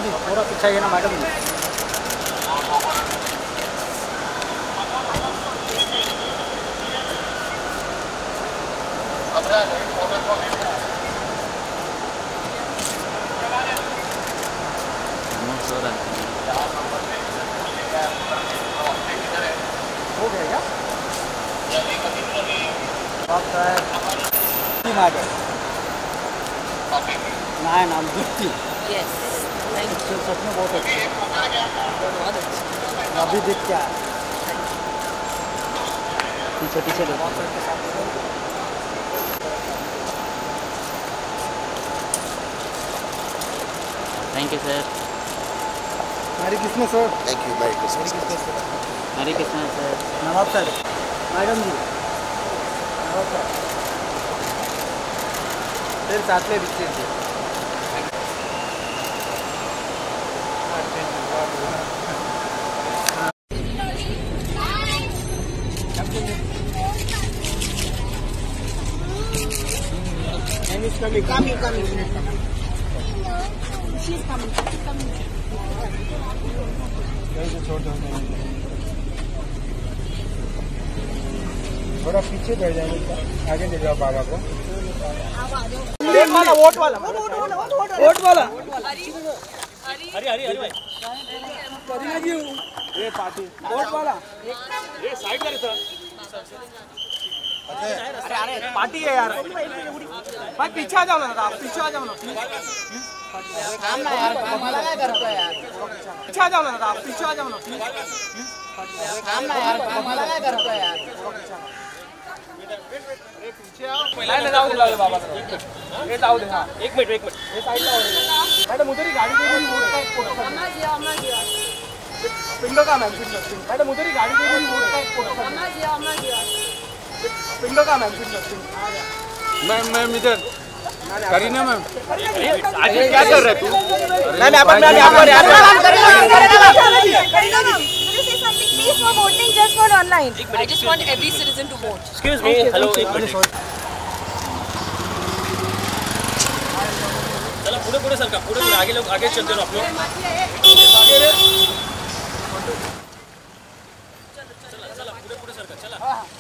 जी थोड़ा पीछे आइए ना मैडम जी। हो गया क्या? नाइन नाम दिखती। Yes thank you. सच में बहुत अच्छी। बहुत अच्छी। अभी दिख क्या है? पीछे पीछे देखो। Thank you sir. Merry Christmas sir. Thank you, merry Christmas. Merry Christmas sir. Nawab sir, madam ji, Nawab sir, फिर साथ में बिस्किट जी। Coming. She's coming. थोड़ा पीछे बैठ जाएंगे, आगे ले जाओ बाबा को। वोट वाला हरी भाई करीना जी, ये पार्टी वोट वाला ये साइड कर सर। अरे पार्टी है यार भाई, पीछे आ जाओ ना दादा, पीछे आ जाओ ना प्लीज। काम ना यार, काम लगा कर तो यार, पीछे आ जाओ ना दादा, पीछे आ जाओ ना प्लीज। काम ना यार, काम लगा कर तो यार, पीछे आओ। लाइन लगाओ, दिलाओ बाबा को, ये लाओ दे। हां एक मिनट ये साइड लाओ मैडम, उधर ही गाड़ी दे दी। वोट का फोटो अम्मा जी पिंडो का मैम, मैडम उधर ही गाड़ी दे दी। वोट का फोटो अम्मा जी पिंडो का मैम, मैम इधर करीना मैम। आज क्या कर रहे तू? मैम यहाँ पर Please for voting, just for online. I just want every citizen to vote. Excuse me, hello एक मिनट। चला पुढे सरका, पुढे आगे लोग आगे चलते रहो आप लोग। चला पुढे सरका, चला।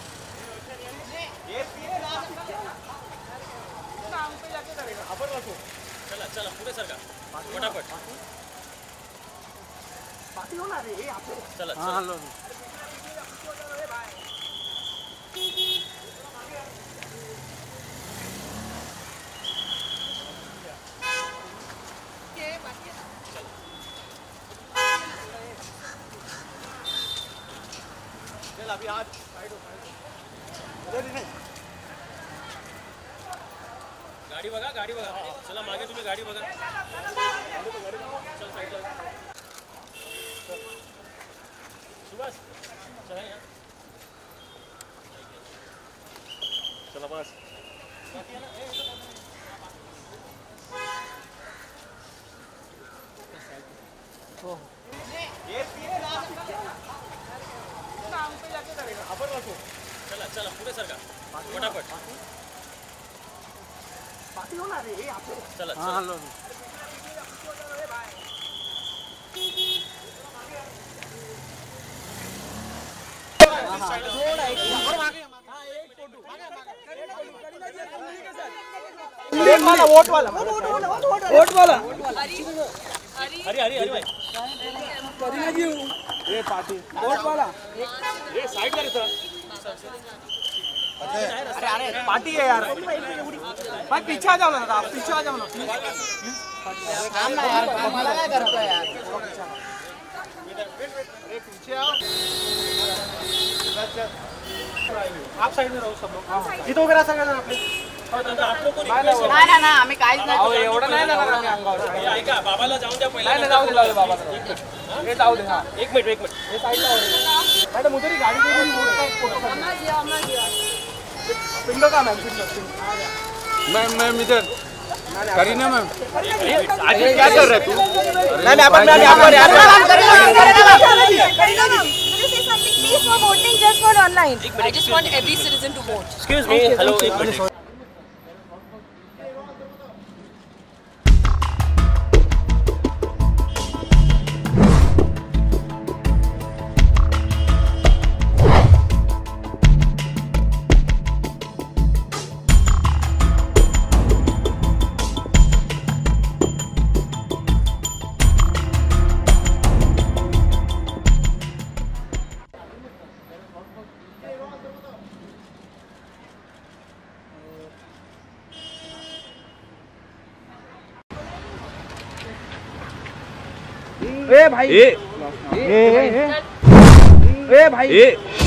चला पुढे सरका फटाफट। चला हाँ लो। चल अभी हाथ साइड हो, गाडी बघा। चला मागे तुम्ही गाडी बघा। चल साइडला सुभाष, चला यहाँ। चला बस। चला पुढे सरका फटाफट। चला हाँ लो। वोट वाला हरी भाई करीना जी, ये पार्टी वोट वाला ये साइड कर सर। अरे पार्टी है यार भाई, पीछे आ जाओ ना दादा, पीछे आ जाओ ना प्लीज। काम ना यार, काम लगा कर तो यार, पीछे आओ। आप साइड में रहो सब लोग। जितो वगैरह सगळं आपले ना आम्ही काहीच नाही एवढं नाही जाणार आम्ही अंगावर। ऐका बाबाला जाऊन द्या पहिला। नाही जाऊ दिला बाबाला, हे जाऊ दे। हां एक मिनिट हे साइड लाव मैडम, उधर ही गाड़ी दे दी। वोट का फोटो अम्मा जी पिंडो का मैम, मैम इधर करीना मैम। आज क्या कर रहे तू? मैम यहाँ पर Please for voting, just for online. I just want every citizen to vote. Excuse me, hello एक मिनट। ए भाई ए भाई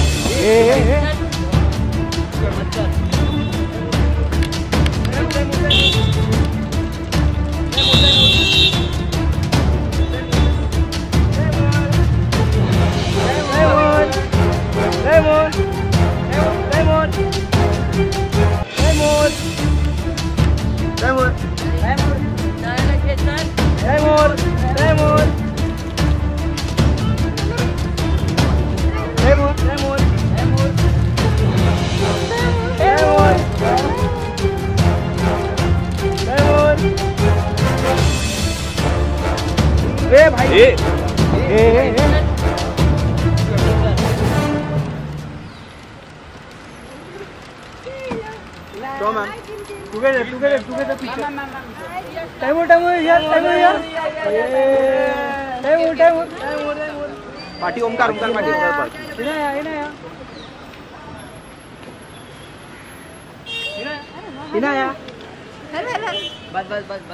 Together picture. Taimur here. Taimur. Party Omkar party. Ina. Bas.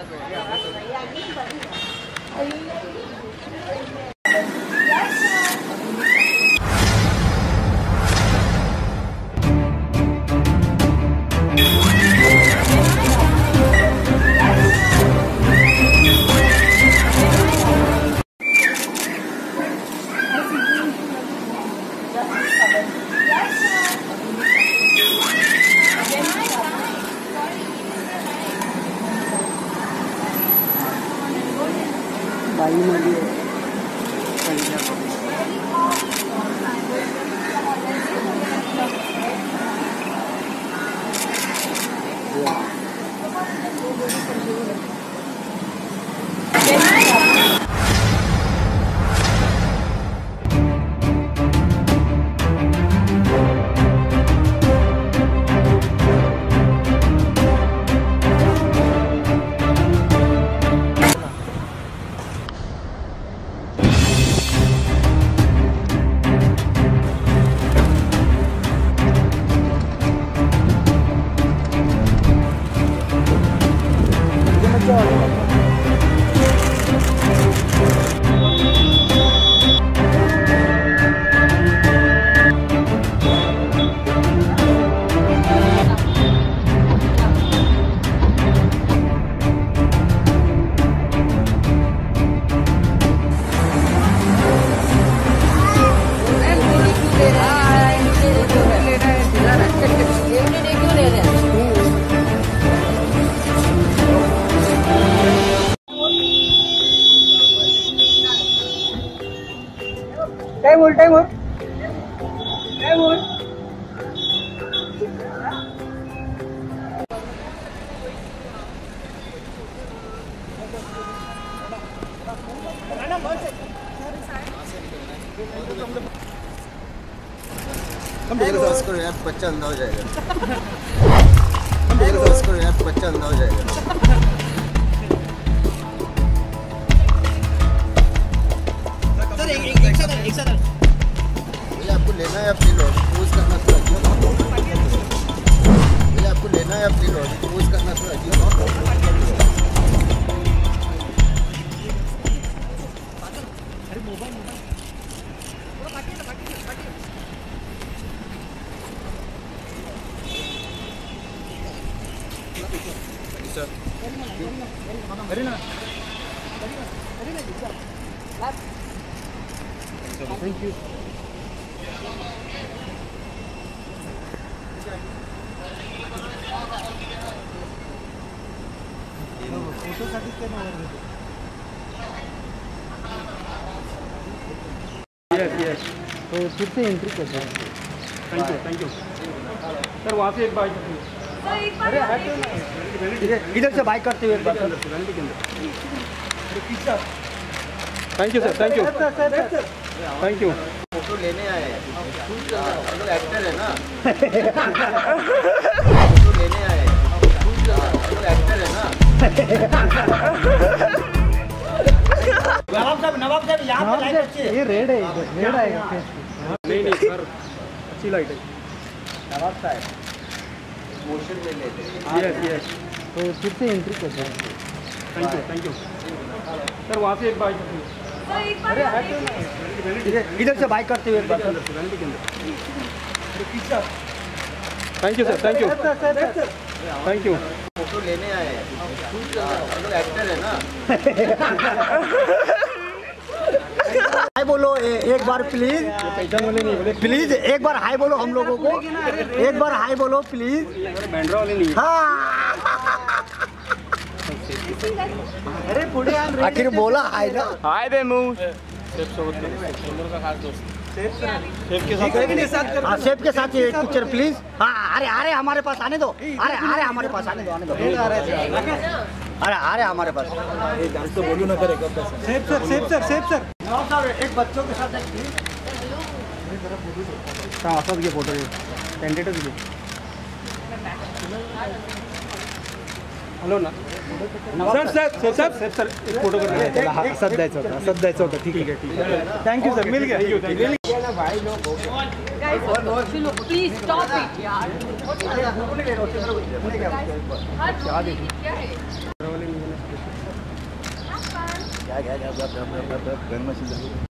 Taimur. करो यार, बच्चा अंधा हो जाएगा। करो यार, बच्चा अंधा हो जाएगा। एक साथ भैया आपको लेना है अपनी लोड पोज करना थोड़ा भैया आपको लेना है अपनी लोड पोज करना थोड़ा Kareena. Thank you. Yes. तो फिर से एंट्री कर सर। Thank you sir. वहाँ से एक बाइक इधर से बाइक करते हुए एक बार thank you sir. Thank you. Photo लेने आए हैं, हम लोग एक्टर है ना। फोटो लेने आए हैं, हम लोग एक्टर है ना। नवाब साहब यहाँ पे लाइट अच्छी है। ये रेड आएगा। नहीं सर, अच्छी लाइट है। नवाब साहब मोशन में लेते हैं। यस तो फिर से एंट्री कर सर। Thank you sir. वहाँ से एक बाइक इधर से बाइक करते हुए thank you sir, thank you thank you. Photo लेने आए हैं, एक्टर है ना। हाय बोलो एक बार प्लीज, प्लीज एक बार हाय बोलो हम लोगों को, एक बार हाय बोलो प्लीज। हाँ अरे पुढे आखिर बोला हाय ना। हाय दे मुंह सेफ के साथ एक पिक्चर प्लीज। हाँ अरे हमारे पास आने दो, अरे हमारे पास आने दो, अरे हमारे पास। तो बोलू ना करे सेफ सर एक बच्चों के साथ असद घे फोटो टेंटेटिव घे। हॅलो ना सर एक फोटो कर असद द्यायचा होता ठीक आहे थँक्यू सर मिल गया भाई लोग प्लीज स्टॉप इट यार। क्या